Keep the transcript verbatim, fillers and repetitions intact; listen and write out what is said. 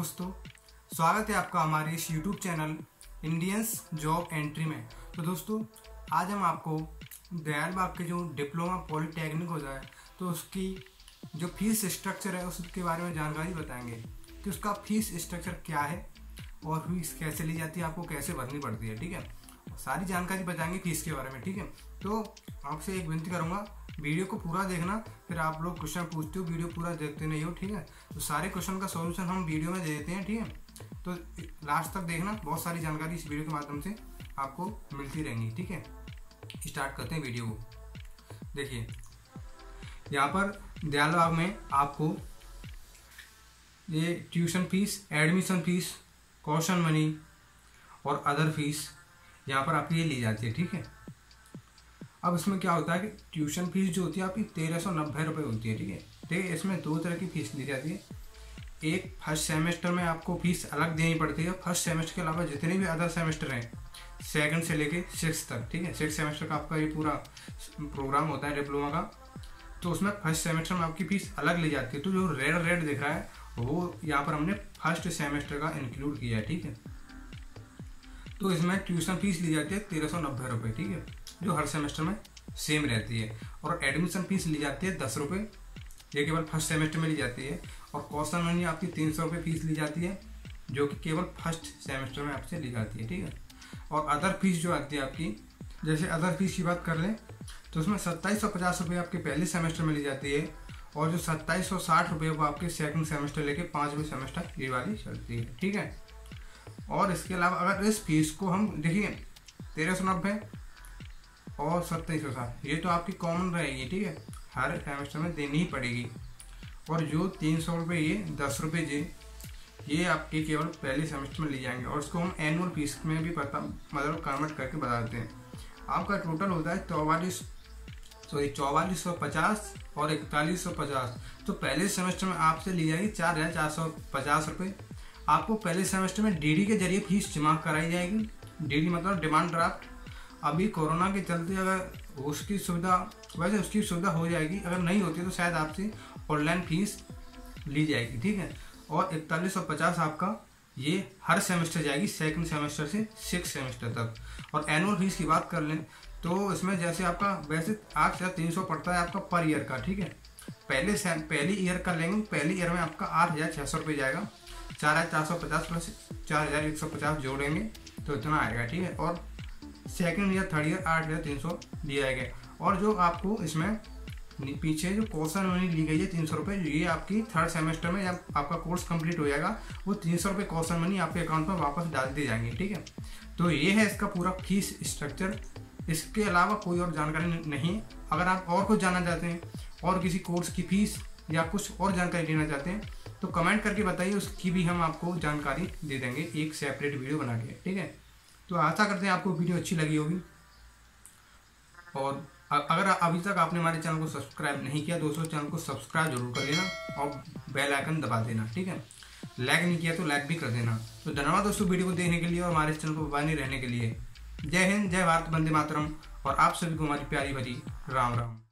दोस्तों, स्वागत है आपका हमारे इस YouTube channel Indians job entry में। तो दोस्तों, आज हम आपको दयाल बाग के जो डिप्लोमा पॉलिटेक्निक होता है तो उसकी जो फीस स्ट्रक्चर है उसके बारे में जानकारी बताएंगे कि उसका फीस स्ट्रक्चर क्या है और फीस कैसे ली जाती है, आपको कैसे भरनी पड़ती है। ठीक है, सारी जानकारी बताएंगे फीस के बारे में। ठीक है, तो आपसे एक विनती करूंगा, वीडियो को पूरा देखना। फिर आप लोग क्वेश्चन पूछते हो, वीडियो पूरा देखते नहीं हो। ठीक है, तो सारे क्वेश्चन का सॉल्यूशन हम वीडियो में दे देते हैं। ठीक है, तो लास्ट तक देखना, बहुत सारी जानकारी इस वीडियो के माध्यम से आपको मिलती रहेंगी। ठीक है, स्टार्ट करते हैं वीडियो को। देखिए, यहाँ पर दयाल बाग में आपको ये tuition fees, admission fees, caution money और अदर फीस यहाँ पर आपकी ये ली जाती है। ठीक है, अब इसमें क्या होता है कि ट्यूशन फीस जो होती है आपकी तेरह सौ नब्बे रुपये होती है। ठीक है, ठीक है, इसमें दो तरह की फीस ली जाती है। एक फर्स्ट सेमेस्टर में आपको फीस अलग देनी पड़ती है। फर्स्ट सेमेस्टर के अलावा जितने भी अदर सेमेस्टर हैं, सेकंड से लेके सिक्स तक, ठीक है, सिक्स सेमेस्टर का आपका ये पूरा प्रोग्राम होता है डिप्लोमा का, तो उसमें फर्स्ट सेमेस्टर में आपकी फीस अलग ली जाती है। तो जो रेड रेड दिख रहा है वो यहाँ पर हमने फर्स्ट सेमेस्टर का इंक्लूड किया है। ठीक है, तो इसमें ट्यूशन फीस ली जाती है तेरह सौ नब्बे रुपये। ठीक है, जो हर सेमेस्टर में सेम रहती है। और एडमिशन फीस ली जाती है दस रुपये, ये केवल फर्स्ट सेमेस्टर में ली जाती है। और कॉशन मनी आपकी तीन सौ रुपये फीस ली जाती है, जो कि केवल फर्स्ट सेमेस्टर में आपसे ली जाती है। ठीक है, और अदर फीस जो आती है आपकी, जैसे अदर फीस की बात कर लें तो उसमें सत्ताईस सौ पचास रुपये आपके पहले सेमेस्टर में ली जाती है, और जो सत्ताईस सौ साठ रुपये वो आपके सेकंड सेमेस्टर लेके पाँचवें सेमेस्टर ये वाली चलती है। ठीक है, और इसके अलावा अगर इस फीस को हम देखिए, तेरह सौ नब्बे और सत्ताईस सौ साठ ये तो आपकी कॉमन रहेगी। ठीक है, हर सेमेस्टर में देनी ही पड़ेगी। और जो तीन सौ रुपये ये दस रुपये जे ये आपके केवल पहले सेमेस्टर में ले जाएंगे, और उसको हम एनुअल फीस में भी पता मतलब कन्वर्ट करके बता देते हैं। आपका टोटल होता है चौवालीस सॉरी चौवालीस सौ पचास और इकतालीस सौ पचास। तो पहले सेमेस्टर में आपसे ली जाएगी चार हज़ार चार सौ पचास रुपये। आपको पहले सेमेस्टर में डी डी के जरिए फीस जमा कराई जाएगी। डी डी मतलब डिमांड ड्राफ्ट। अभी कोरोना के चलते अगर उसकी सुविधा, वैसे उसकी सुविधा हो जाएगी, अगर नहीं होती तो शायद आपसे ऑनलाइन फीस ली जाएगी। ठीक है, और इकतालीस सौ पचास आपका ये हर सेमेस्टर जाएगी, सेकंड सेमेस्टर से सिक्स सेमेस्टर तक। और एनुअल फीस की बात कर लें तो इसमें जैसे आपका वैसे आठ हज़ार तीन सौ पड़ता है आपका पर ईयर का। ठीक है, पहले पहली ईयर का लेंगे, पहली ईयर में आपका आठ हज़ार छः सौ रुपये जाएगा। चार हज़ार चार सौ पचास प्लस चार हज़ार एक सौ पचास जोड़ेंगे तो इतना आएगा। ठीक है, और सेकंड ईयर थर्ड ईयर आठ हज़ार तीन सौ दिया जाएगा। और जो आपको इसमें पीछे जो कॉशन मनी ली गई है तीन सौ रुपये, ये आपकी थर्ड सेमेस्टर में जब आपका कोर्स कंप्लीट हो जाएगा वो तीन सौ रुपये कॉशन मनी आपके अकाउंट में वापस डाल दी जाएंगे। ठीक है, तो ये है इसका पूरा फीस स्ट्रक्चर। इसके अलावा कोई और जानकारी नहीं। अगर आप और कुछ जानना चाहते हैं और किसी कोर्स की फीस या कुछ और जानकारी लेना चाहते हैं तो कमेंट करके बताइए, उसकी भी हम आपको जानकारी दे देंगे एक सेपरेट वीडियो बना के। ठीक है, तो आशा करते हैं आपको वीडियो अच्छी लगी होगी। और अगर अभी तक आपने हमारे चैनल को सब्सक्राइब नहीं किया दोस्तों, चैनल को सब्सक्राइब जरूर कर लेना और बेल आइकन दबा देना। ठीक है, लाइक नहीं किया तो लाइक भी कर देना। तो धन्यवाद दोस्तों वीडियो को देखने के लिए और हमारे चैनल को बने रहने के लिए। जय हिंद, जय भारत, वंदे मातरम, और आप सभी को हमारी प्यारी भरी राम राम।